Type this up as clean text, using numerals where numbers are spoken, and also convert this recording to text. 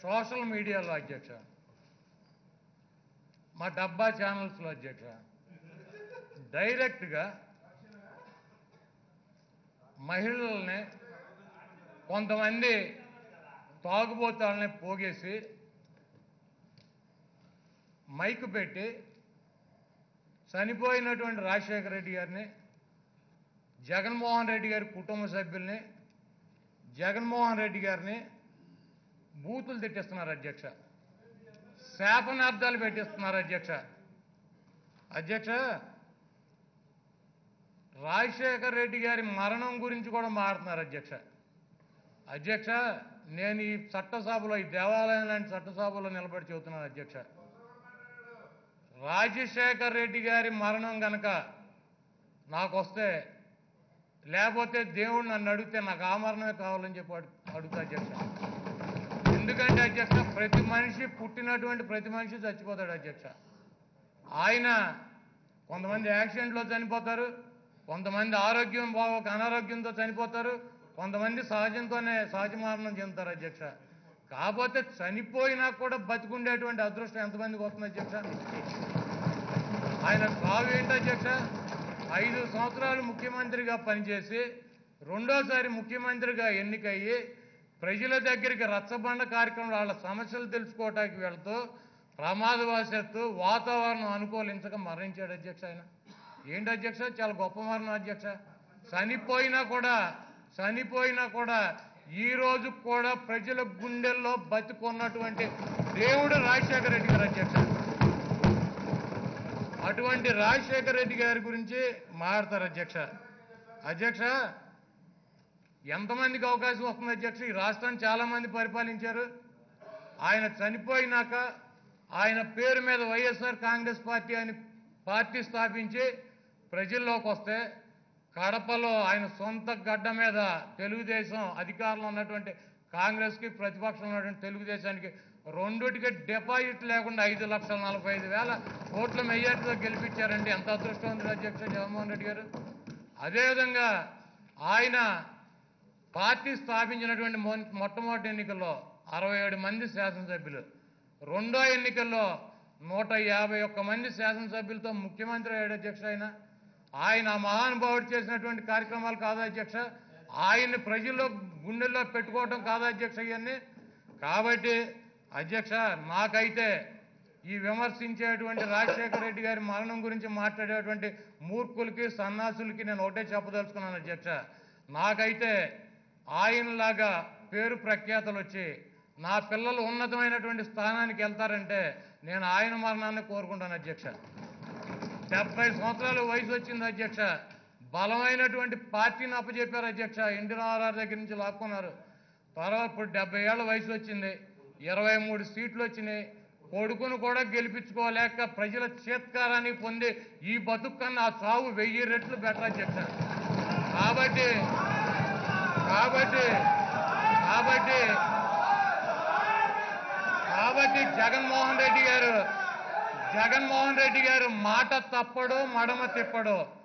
Social మీడియాలో అధ్యక్ష, మా డబ్బా ఛానల్స్లో అధ్యక్ష, డైరెక్ట్గా మహిళల్ని కొంతమంది తాగుబోతాలని పోగేసి మైకు పెట్టి చనిపోయినటువంటి రాజశేఖర రెడ్డి గారిని, జగన్మోహన్ రెడ్డి గారి కుటుంబ సభ్యుల్ని, జగన్మోహన్ రెడ్డి గారిని బూతులు తిట్టిస్తున్నారు అధ్యక్ష, శాపనార్థాలు పెట్టిస్తున్నారు అధ్యక్ష. అధ్యక్ష, రాజశేఖర రెడ్డి గారి మరణం గురించి కూడా మాట్లాడుతున్నారు అధ్యక్ష. అధ్యక్ష, నేను ఈ చట్టసభలో, ఈ దేవాలయం లాంటి చట్టసభలో నిలబడి చెబుతున్నాను అధ్యక్ష. రాజశేఖర రెడ్డి గారి మరణం కనుక నాకు వస్తే, లేకపోతే దేవుడు నన్ను అడిగితే నాకు ఆ మరణమే కావాలని చెప్పి అడుగుతా అధ్యక్ష. ఎందుకంటే అధ్యక్ష, ప్రతి మనిషి, పుట్టినటువంటి ప్రతి మనిషి చచ్చిపోతాడు అధ్యక్ష. ఆయన కొంతమంది యాక్సిడెంట్లో చనిపోతారు, కొంతమంది ఆరోగ్యం బాగోక అనారోగ్యంతో చనిపోతారు, కొంతమంది సహజ మరణం చెందుతారు అధ్యక్ష. కాకపోతే చనిపోయినా కూడా బతికుండేటువంటి అదృష్టం ఎంతమందికి వస్తుంది అధ్యక్ష? ఆయన సాగు ఏంటి అధ్యక్ష? 5 సంవత్సరాలు ముఖ్యమంత్రిగా పనిచేసి రెండోసారి ముఖ్యమంత్రిగా ఎన్నికయ్యి ప్రజల దగ్గరికి రచ్చబండ కార్యక్రమం, వాళ్ళ సమస్యలు తెలుసుకోవటానికి వెళ్తూ ప్రమాదవశాత్తు వాతావరణం అనుకూలించక మరణించాడు అధ్యక్ష. ఆయన ఏంటి అధ్యక్ష? చాలా గొప్ప మరణం అధ్యక్ష. చనిపోయినా కూడా ఈ రోజు కూడా ప్రజల గుండెల్లో బతికున్నటువంటి దేవుడు రాజశేఖర రెడ్డి గారు అధ్యక్ష. అటువంటి రాజశేఖర రెడ్డి గారి గురించి మాట్లాడతారు అధ్యక్ష. అధ్యక్ష, ఎంతమందికి అవకాశం వస్తుంది అధ్యక్ష? ఈ రాష్ట్రాన్ని చాలామంది పరిపాలించారు. ఆయన చనిపోయినాక ఆయన పేరు మీద వైఎస్ఆర్ కాంగ్రెస్ పార్టీ అని పార్టీ స్థాపించి ప్రజల్లోకి వస్తే, కడపలో ఆయన సొంత గడ్డ మీద తెలుగుదేశం అధికారంలో ఉన్నటువంటి కాంగ్రెస్కి, ప్రతిపక్షంలో ఉన్నటువంటి తెలుగుదేశానికి రెండుటికి డిపాజిట్ లేకుండా 5,45,000 ఓట్ల మెజార్టీతో గెలిపించారండి. ఎంత అదృష్టవంతుడు అధ్యక్ష జగన్మోహన్ రెడ్డి గారు. అదేవిధంగా ఆయన పార్టీ స్థాపించినటువంటి మొట్టమొదటి ఎన్నికల్లో 67 మంది శాసనసభ్యులు, రెండో ఎన్నికల్లో 151 మంది శాసనసభ్యులతో ముఖ్యమంత్రి అయ్యాడు అధ్యక్ష. ఆయన మహానుభావుడు చేసినటువంటి కార్యక్రమాలు కాదా అధ్యక్ష? ఆయన్ని ప్రజల్లో గుండెల్లో పెట్టుకోవడం కాదా అధ్యక్ష ఇవన్నీ? కాబట్టి అధ్యక్ష, నాకైతే ఈ విమర్శించేటువంటి రాజశేఖర రెడ్డి గారి మరణం గురించి మాట్లాడేటువంటి మూర్ఖులకి, సన్నాసులకి నేను ఒకటే చెప్పదలుచుకున్నాను అధ్యక్ష. నాకైతే ఆయనలాగా పేరు ప్రఖ్యాతలు వచ్చి నా పిల్లలు ఉన్నతమైనటువంటి స్థానానికి వెళ్తారంటే నేను ఆయన మరణాన్ని కోరుకుంటాను అధ్యక్ష. 70 సంవత్సరాల వయసు వచ్చింది అధ్యక్ష. బలమైనటువంటి పార్టీని అప్పచెప్పారు అధ్యక్ష. ఎన్టీ రామారావు దగ్గర నుంచి లాక్కున్నారు. తర్వాత ఇప్పుడు 70 ఏళ్ల వయసు వచ్చింది, 23 సీట్లు వచ్చినాయి. కొడుకును కూడా గెలిపించుకోలేక ప్రజల చేత్కారాన్ని పొంది ఈ బతుకు కన్నా ఆ చావు 1000 రెట్లు బెటర్ అధ్యక్ష. కాబట్టి జగన్మోహన్ రెడ్డి గారు మాట తప్పడు, మడమ తిప్పడు.